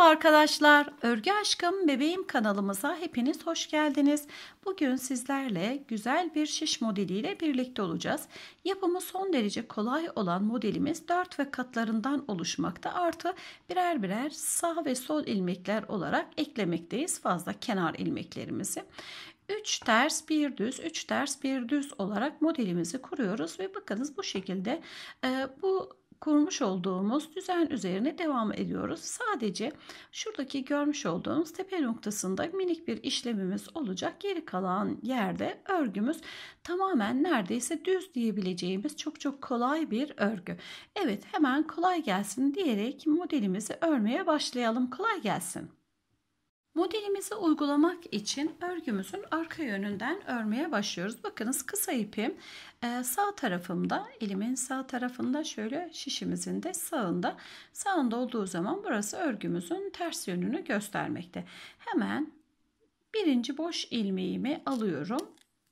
Merhaba arkadaşlar, Örgü Aşkım Bebeğim kanalımıza hepiniz hoş geldiniz. Bugün sizlerle güzel bir şiş modeliyle birlikte olacağız. Yapımı son derece kolay olan modelimiz 4 ve katlarından oluşmakta. Artı birer birer sağ ve sol ilmekler olarak eklemekteyiz fazla kenar ilmeklerimizi. 3 ters 1 düz 3 ters 1 düz olarak modelimizi kuruyoruz ve bakınız bu şekilde bu kurmuş olduğumuz düzen üzerine devam ediyoruz. Sadece şuradaki görmüş olduğunuz tepe noktasında minik bir işlemimiz olacak. Geri kalan yerde örgümüz tamamen neredeyse düz diyebileceğimiz çok kolay bir örgü. Evet, hemen kolay gelsin diyerek modelimizi örmeye başlayalım. Kolay gelsin. Modelimizi uygulamak için örgümüzün arka yönünden örmeye başlıyoruz. Bakınız kısa ipim sağ tarafımda, elimin sağ tarafında, şöyle şişimizin de sağında. Sağında olduğu zaman burası örgümüzün ters yönünü göstermekte. Hemen birinci boş ilmeğimi alıyorum.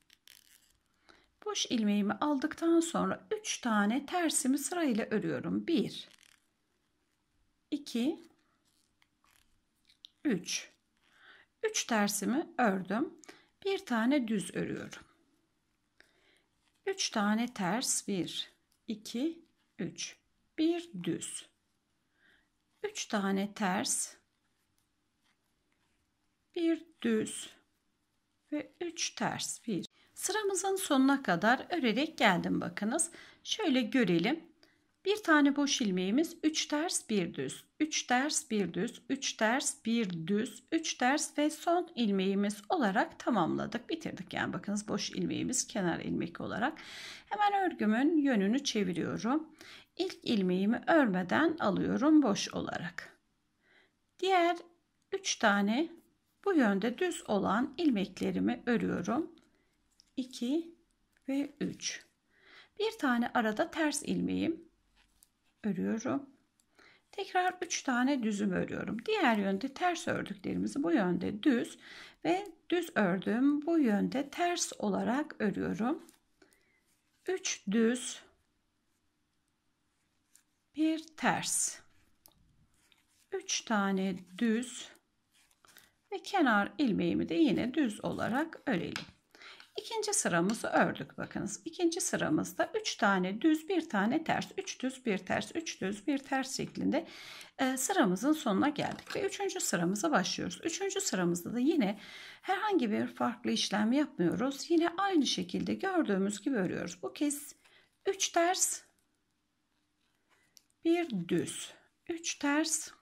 Boş ilmeğimi aldıktan sonra 3 tane tersimi sırayla örüyorum. 1 2 3 3 tersimi ördüm. Bir tane düz örüyorum. 3 tane ters 1 2 3 bir düz. 3 tane ters, bir düz ve 3 ters 1. Sıramızın sonuna kadar örerek geldim bakınız. Şöyle görelim. Bir tane boş ilmeğimiz 3 ters 1 düz, 3 ters 1 düz, 3 ters 1 düz, 3 ters ve son ilmeğimiz olarak tamamladık, bitirdik. Yani bakınız boş ilmeğimiz kenar ilmek olarak. Hemen örgümün yönünü çeviriyorum. İlk ilmeğimi örmeden alıyorum boş olarak. Diğer 3 tane bu yönde düz olan ilmeklerimi örüyorum. 2 ve 3. Bir tane arada ters ilmeğim örüyorum. Tekrar 3 tane düzüm örüyorum. Diğer yönde ters ördüklerimizi bu yönde düz ve düz ördüğüm bu yönde ters olarak örüyorum. 3 düz, bir ters, 3 tane düz ve kenar ilmeğimi de yine düz olarak örelim. İkinci sıramızı ördük bakınız. İkinci sıramızda 3 tane düz, bir tane ters, 3 düz, bir ters, 3 düz, bir ters şeklinde sıramızın sonuna geldik ve 3. sıramıza başlıyoruz. 3. sıramızda da yine herhangi bir farklı işlem yapmıyoruz. Yine aynı şekilde gördüğümüz gibi örüyoruz. Bu kez 3 ters, bir düz, 3 ters,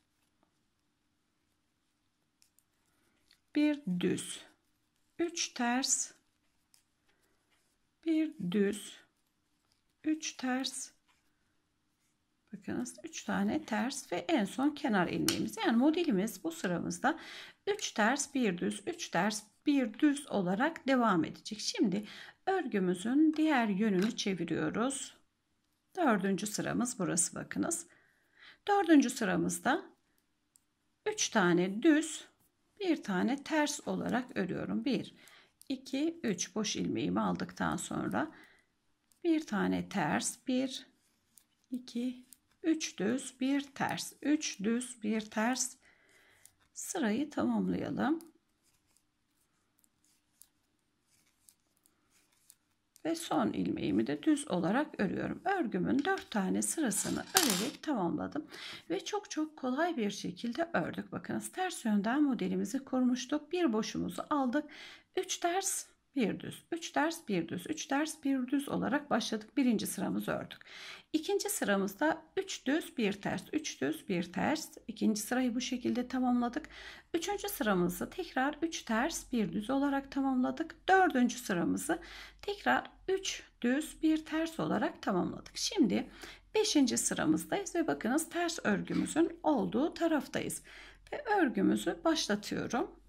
bir düz, 3 ters, bir düz, 3 ters, bakınız 3 tane ters ve en son kenar ilmeğimiz. Yani modelimiz bu sıramızda 3 ters 1 düz 3 ters 1 düz olarak devam edecek. Şimdi örgümüzün diğer yönünü çeviriyoruz. 4. sıramız burası bakınız. 4. sıramızda 3 tane düz, bir tane ters olarak örüyorum. 1 2 3 boş ilmeğimi aldıktan sonra bir tane ters, 1 2 3 düz, bir ters, 3 düz, bir ters. Sırayı tamamlayalım. Ve son ilmeğimi de düz olarak örüyorum. Örgümün 4 tane sırasını örerek tamamladım. Ve çok kolay bir şekilde ördük. Bakınız ters yönden modelimizi kurmuştuk. Bir boşumuzu aldık. 3 ters, bir düz, 3 ters, bir düz, 3 ters, bir düz olarak başladık. Birinci sıramızı ördük. İkinci sıramızda 3 düz, bir ters, 3 düz, bir ters. İkinci sırayı bu şekilde tamamladık. Üçüncü sıramızı tekrar 3 ters, bir düz olarak tamamladık. Dördüncü sıramızı tekrar 3 düz, bir ters olarak tamamladık. Şimdi 5. sıramızdayız ve bakınız ters örgümüzün olduğu taraftayız. Ve örgümüzü başlatıyorum.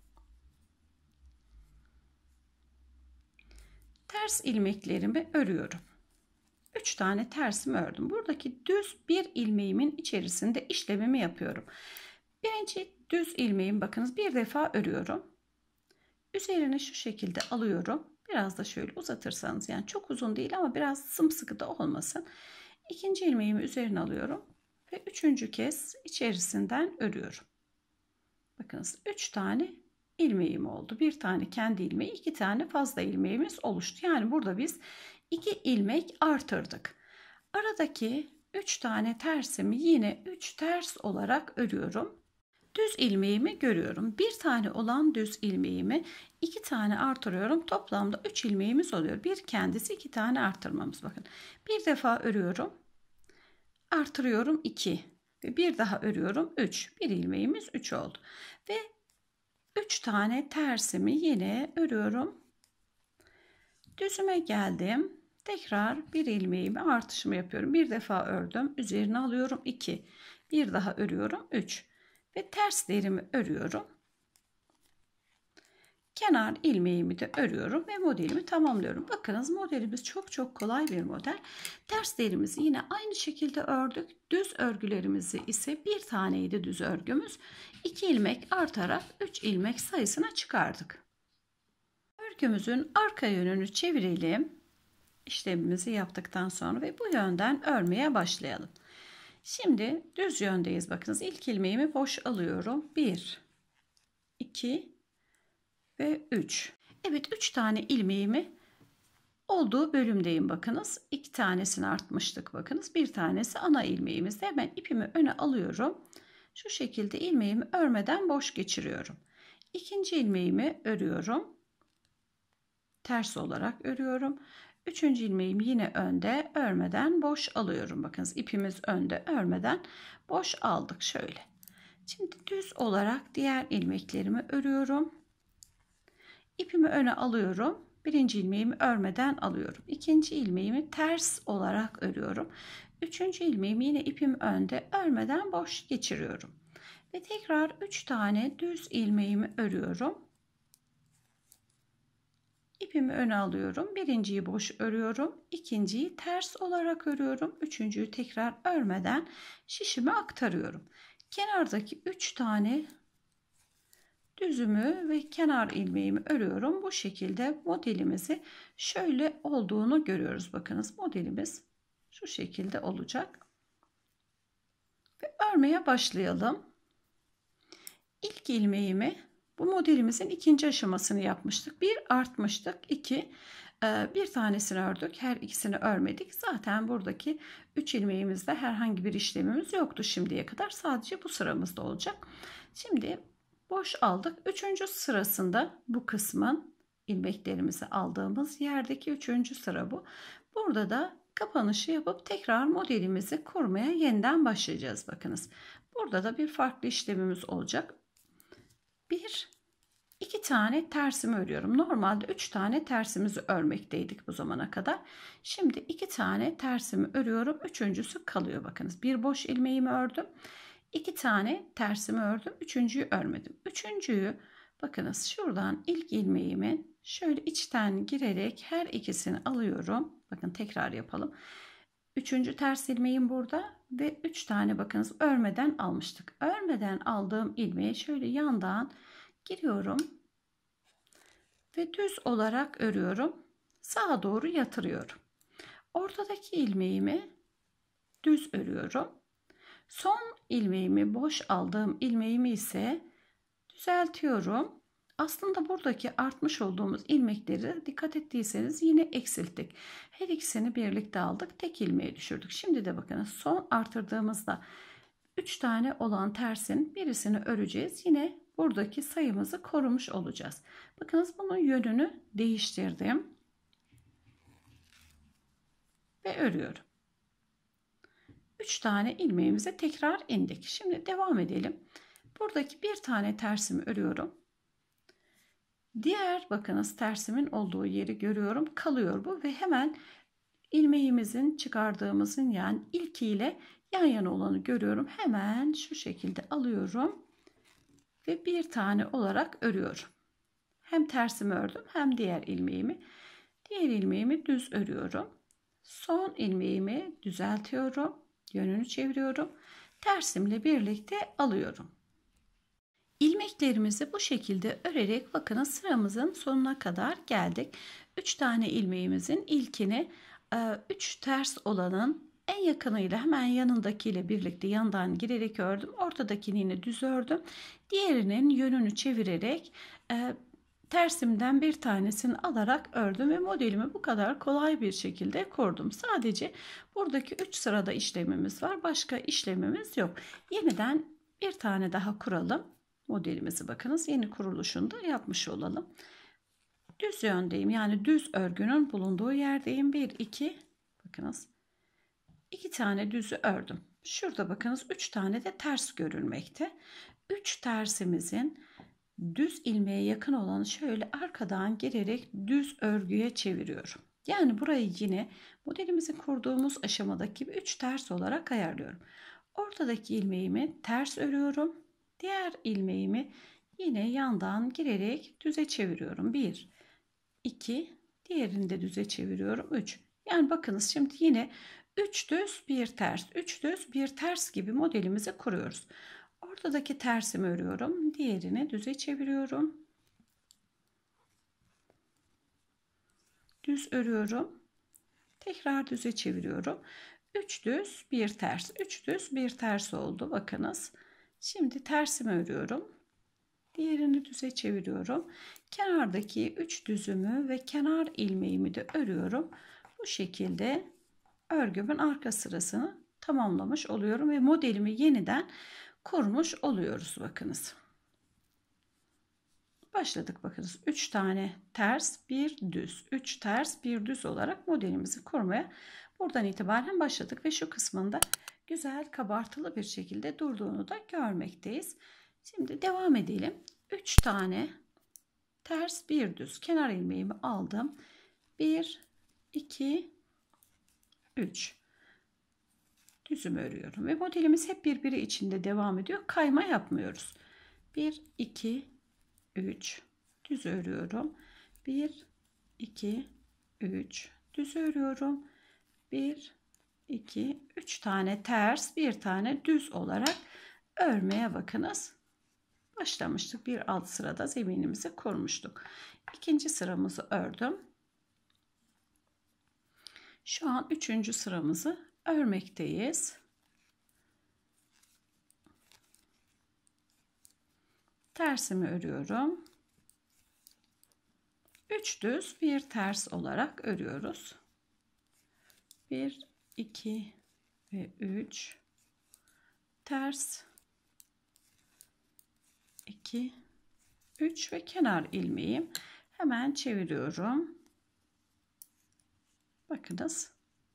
Ters ilmeklerimi örüyorum. 3 tane tersimi ördüm. Buradaki düz bir ilmeğimin içerisinde işlemimi yapıyorum. Birinci düz ilmeğim bakınız bir defa örüyorum. Üzerine şu şekilde alıyorum. Biraz da şöyle uzatırsanız, yani çok uzun değil ama biraz sımsıkı da olmasın. İkinci ilmeğimi üzerine alıyorum ve üçüncü kez içerisinden örüyorum. Bakınız 3 tane ilmeğim oldu. Bir tane kendi ilmeği, 2 tane fazla ilmeğimiz oluştu. Yani burada biz 2 ilmek artırdık. Aradaki 3 tane tersimi yine 3 ters olarak örüyorum. Düz ilmeğimi görüyorum. Bir tane olan düz ilmeğimi 2 tane artırıyorum. Toplamda 3 ilmeğimiz oluyor. Bir kendisi, 2 tane artırmamız. Bakın. Bir defa örüyorum. Artırıyorum 2 ve bir daha örüyorum 3. Bir ilmeğimiz 3 oldu. Ve 3 tane tersimi yine örüyorum. Düzüme geldim. Tekrar bir ilmeğimi artışımı yapıyorum. Bir defa ördüm. Üzerine alıyorum 2. Bir daha örüyorum 3. Ve terslerimi örüyorum. Kenar ilmeğimi de örüyorum ve modelimi tamamlıyorum. Bakınız modelimiz çok kolay bir model. Terslerimizi yine aynı şekilde ördük. Düz örgülerimizi ise bir taneydi düz örgümüz. 2 ilmek artarak 3 ilmek sayısına çıkardık. Örgümüzün arka yönünü çevirelim. İşlemimizi yaptıktan sonra ve bu yönden örmeye başlayalım. Şimdi düz yöndeyiz. Bakınız ilk ilmeğimi boş alıyorum. 1, 2 ve 3. Evet 3 tane ilmeğimi olduğu bölümdeyim bakınız. 2 tanesini artmıştık bakınız. Bir tanesi ana ilmeğimizde. Hemen ipimi öne alıyorum. Şu şekilde ilmeğimi örmeden boş geçiriyorum. İkinci ilmeğimi örüyorum. Ters olarak örüyorum. Üçüncü ilmeğimi yine önde örmeden boş alıyorum. Bakınız ipimiz önde örmeden boş aldık şöyle. Şimdi düz olarak diğer ilmeklerimi örüyorum. İpimi öne alıyorum. Birinci ilmeğimi örmeden alıyorum. İkinci ilmeğimi ters olarak örüyorum. Üçüncü ilmeğimi yine ipim önde örmeden boş geçiriyorum. Ve tekrar 3 tane düz ilmeğimi örüyorum. İpimi öne alıyorum. Birinciyi boş örüyorum. İkinciyi ters olarak örüyorum. Üçüncüyü tekrar örmeden şişime aktarıyorum. Kenardaki 3 tane düzümü ve kenar ilmeğimi örüyorum. Bu şekilde modelimizi şöyle olduğunu görüyoruz. Bakınız modelimiz şu şekilde olacak. Ve örmeye başlayalım. İlk ilmeğimi bu modelimizin ikinci aşamasını yapmıştık. Bir artmıştık. 2 bir tanesini ördük. Her ikisini örmedik. Zaten buradaki 3 ilmeğimizde herhangi bir işlemimiz yoktu şimdiye kadar. Sadece bu sıramızda olacak. Şimdi boş aldık. Üçüncü sırasında bu kısmın ilmeklerimizi aldığımız yerdeki üçüncü sıra bu. Burada da kapanışı yapıp tekrar modelimizi kurmaya yeniden başlayacağız. Bakınız. Burada da bir farklı işlemimiz olacak. 2 tane tersimi örüyorum. Normalde 3 tane tersimizi örmekteydik bu zamana kadar. Şimdi 2 tane tersimi örüyorum. Üçüncüsü kalıyor. Bakınız bir boş ilmeğimi ördüm. 2 tane tersimi ördüm. Üçüncüyü örmedim. Üçüncüyü bakınız şuradan ilk ilmeğimi şöyle içten girerek her ikisini alıyorum. Bakın tekrar yapalım. Üçüncü ters ilmeğim burada ve 3 tane bakınız örmeden almıştık. Örmeden aldığım ilmeği şöyle yandan giriyorum ve düz olarak örüyorum. Sağa doğru yatırıyorum. Ortadaki ilmeğimi düz örüyorum. Son ilmeğimi boş aldığım ilmeğimi ise düzeltiyorum. Aslında buradaki artmış olduğumuz ilmekleri dikkat ettiyseniz yine eksilttik. Her ikisini birlikte aldık. Tek ilmeğe düşürdük. Şimdi de bakın son artırdığımızda 3 tane olan tersin birisini öreceğiz. Yine buradaki sayımızı korumuş olacağız. Bakınız bunun yönünü değiştirdim. Ve örüyorum. 3 tane ilmeğimize tekrar indik. Şimdi devam edelim. Buradaki bir tane tersimi örüyorum. Diğer bakınız tersimin olduğu yeri görüyorum. Kalıyor bu ve hemen ilmeğimizin çıkardığımızın yani ilkiyle yan yana olanı görüyorum. Hemen şu şekilde alıyorum ve bir tane olarak örüyorum. Hem tersimi ördüm hem diğer ilmeğimi. Diğer ilmeğimi düz örüyorum. Son ilmeğimi düzeltiyorum. Yönünü çeviriyorum. Tersimle birlikte alıyorum. İlmeklerimizi bu şekilde örerek bakın sıramızın sonuna kadar geldik. 3 tane ilmeğimizin ilkini 3 ters olanın En yakınıyla hemen yanındakiyle birlikte yandan girerek ördüm. Ortadakini yine düz ördüm. Diğerinin yönünü çevirerek tersimden bir tanesini alarak ördüm ve modelimi bu kadar kolay bir şekilde kurdum. Sadece buradaki 3 sırada işlemimiz var. Başka işlemimiz yok. Yeniden bir tane daha kuralım. Modelimizi bakınız yeni kuruluşunda yapmış olalım. Düz yöndeyim, yani düz örgünün bulunduğu yerdeyim. 1 2, bakınız 2 tane düzü ördüm. Şurada bakınız 3 tane de ters görülmekte. 3 tersimizin düz ilmeğe yakın olanı şöyle arkadan girerek düz örgüye çeviriyorum. Yani burayı yine modelimizi kurduğumuz aşamadaki gibi 3 ters olarak ayarlıyorum. Ortadaki ilmeğimi ters örüyorum. Diğer ilmeğimi yine yandan girerek düze çeviriyorum. 1 2, diğerini de düze çeviriyorum. 3. Yani bakınız şimdi yine 3 düz 1 ters, 3 düz 1 ters gibi modelimizi kuruyoruz. Ortadaki tersimi örüyorum. Diğerini düze çeviriyorum. Düz örüyorum. Tekrar düze çeviriyorum. 3 düz 1 ters, 3 düz 1 ters oldu. Bakınız. Şimdi tersimi örüyorum. Diğerini düze çeviriyorum. Kenardaki 3 düzümü ve kenar ilmeğimi de örüyorum. Bu şekilde örgümün arka sırasını tamamlamış oluyorum ve modelimi yeniden kurmuş oluyoruz. Bakınız. Başladık bakınız. 3 tane ters, 1 düz, 3 ters, 1 düz olarak modelimizi kurmaya buradan itibaren başladık ve şu kısmında güzel kabartılı bir şekilde durduğunu da görmekteyiz. Şimdi devam edelim. 3 tane ters, 1 düz kenar ilmeğimi aldım. 1 2 3 düzümü örüyorum ve modelimiz hep birbiri içinde devam ediyor. Kayma yapmıyoruz. 1 2 3 düz örüyorum. 1 2 3 düz örüyorum. 1 2 3 tane ters, bir tane düz olarak örmeye bakınız. Başlamıştık. Bir alt sırada zeminimizi kurmuştuk. İkinci sıramızı ördüm. Şu an üçüncü sıramızı örmekteyiz. Tersimi örüyorum. 3 düz bir ters olarak örüyoruz. 1 2 ve 3 ters, 2 3 ve kenar ilmeğim. Hemen çeviriyorum. Bakınız.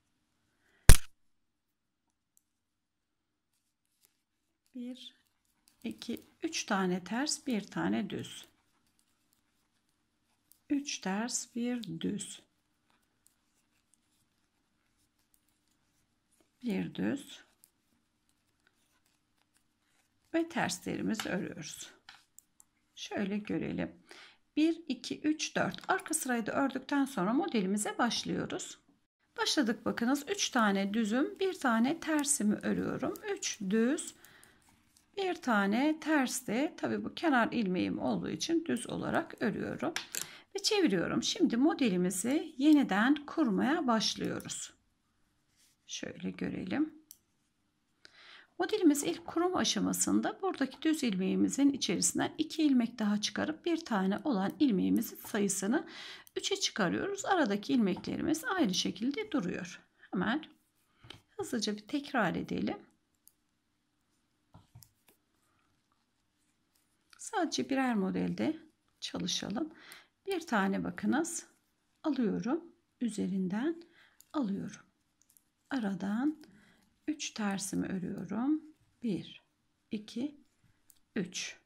Bir, iki, üç tane ters, bir tane düz. 3 ters, bir düz. Bir düz. Ve terslerimizi örüyoruz. Şöyle görelim. 1 2 3 4 arka sırayı da ördükten sonra modelimize başlıyoruz. Başladık bakınız. 3 tane düzüm, bir tane tersimi örüyorum. 3 düz, bir tane ters de tabii bu kenar ilmeğim olduğu için düz olarak örüyorum ve çeviriyorum. Şimdi modelimizi yeniden kurmaya başlıyoruz. Şöyle görelim. Modelimiz ilk kurum aşamasında buradaki düz ilmeğimizin içerisinden 2 ilmek daha çıkarıp bir tane olan ilmeğimizin sayısını 3'e çıkarıyoruz. Aradaki ilmeklerimiz aynı şekilde duruyor. Hemen hızlıca bir tekrar edelim. Sadece birer modelde çalışalım. Bir tane bakınız alıyorum. Üzerinden alıyorum. Aradan 3 tersimi örüyorum. 1 2 3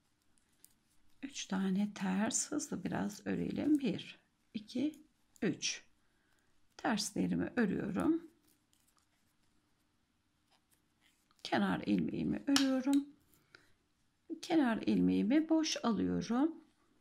3 tane ters, hızlı biraz örelim. 1 2 3 terslerimi örüyorum. Kenar ilmeğimi örüyorum. Kenar ilmeğimi boş alıyorum.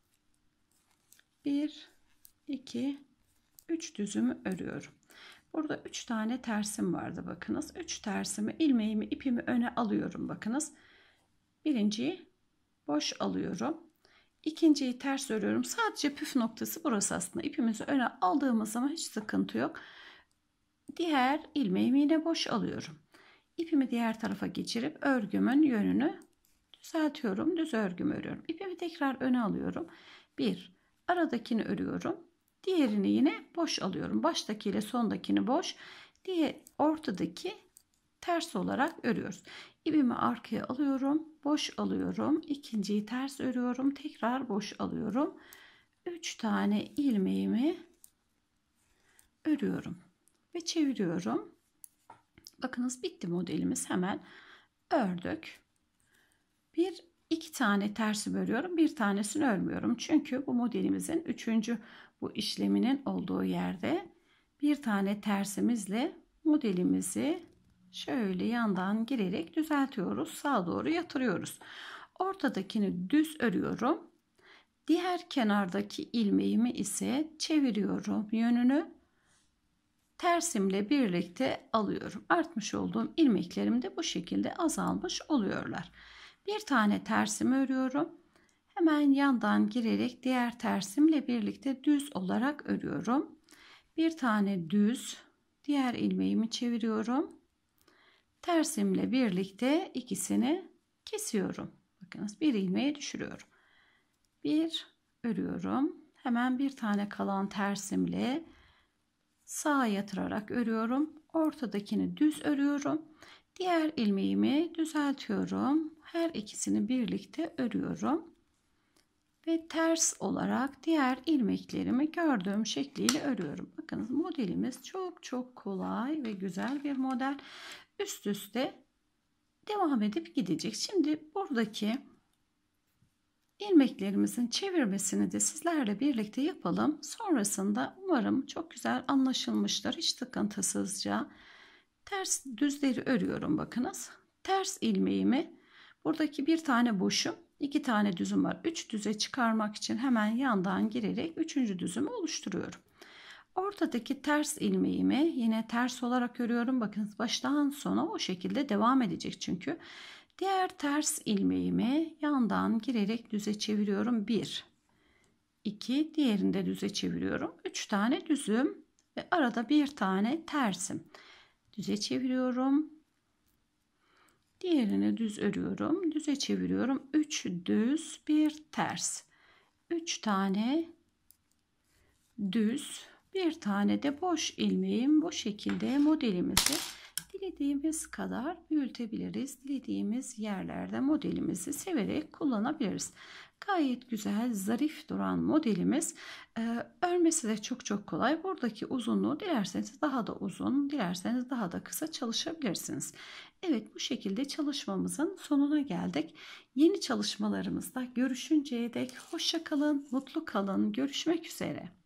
1 2 3 düzümü örüyorum. Burada 3 tane tersim vardı bakınız. 3 tersimi, ilmeğimi, ipimi öne alıyorum bakınız. Birinciyi boş alıyorum. İkinciyi ters örüyorum. Sadece püf noktası burası aslında. İpimizi öne aldığımız zaman hiç sıkıntı yok. diğer ilmeğimi yine boş alıyorum. İpimi diğer tarafa geçirip örgümün yönünü düzeltiyorum. Düz örgümü örüyorum. İpimi tekrar öne alıyorum. Bir, aradakini örüyorum. Diğerini yine boş alıyorum. Baştaki ile sondakini boş. Diğer ortadaki ters olarak örüyoruz. İpimi arkaya alıyorum. Boş alıyorum. İkinciyi ters örüyorum. Tekrar boş alıyorum. 3 tane ilmeğimi örüyorum ve çeviriyorum. Bakınız bitti modelimiz. Hemen ördük. İki tane tersimi örüyorum. Bir tanesini örmüyorum. Çünkü bu modelimizin üçüncü bu işleminin olduğu yerde bir tane tersimizle modelimizi şöyle yandan girerek düzeltiyoruz. Sağa doğru yatırıyoruz. Ortadakini düz örüyorum. Diğer kenardaki ilmeğimi ise çeviriyorum yönünü. Tersimle birlikte alıyorum. Artmış olduğum ilmeklerim de bu şekilde azalmış oluyorlar. Bir tane tersimi örüyorum. Hemen yandan girerek diğer tersimle birlikte düz olarak örüyorum. Bir tane düz, diğer ilmeğimi çeviriyorum. Tersimle birlikte ikisini kesiyorum. Bakınız bir ilmeği düşürüyorum. Bir örüyorum. Hemen bir tane kalan tersimle sağa yatırarak örüyorum. Ortadakini düz örüyorum. Diğer ilmeğimi düzeltiyorum. Her ikisini birlikte örüyorum. Ve ters olarak diğer ilmeklerimi gördüğüm şekliyle örüyorum. Bakın modelimiz çok kolay ve güzel bir model. Üst üste devam edip gidecek. Şimdi buradaki ilmeklerimizin çevirmesini de sizlerle birlikte yapalım. Sonrasında umarım çok güzel anlaşılmıştır. Hiç sıkıntısızca ters düzleri örüyorum bakınız. Ters ilmeğimi buradaki bir tane boşum, iki tane düzüm var. 3 düze çıkarmak için hemen yandan girerek 3. düzümü oluşturuyorum. Ortadaki ters ilmeğimi yine ters olarak örüyorum. Bakın baştan sona o şekilde devam edecek çünkü. Diğer ters ilmeğimi yandan girerek düze çeviriyorum. 1, 2, diğerini de düze çeviriyorum. 3 tane düzüm ve arada bir tane tersim. Düze çeviriyorum. Diğerini düz örüyorum. Düze çeviriyorum. 3 düz, 1 ters. 3 tane düz, bir tane de boş ilmeğim. Bu şekilde modelimizi dilediğimiz kadar büyütebiliriz. Dilediğimiz yerlerde modelimizi severek kullanabiliriz. Gayet güzel, zarif duran modelimiz. Örmesi de çok kolay. Buradaki uzunluğu dilerseniz daha da uzun, dilerseniz daha da kısa çalışabilirsiniz. Evet, bu şekilde çalışmamızın sonuna geldik. Yeni çalışmalarımızda görüşünceye dek hoşça kalın, mutlu kalın. Görüşmek üzere.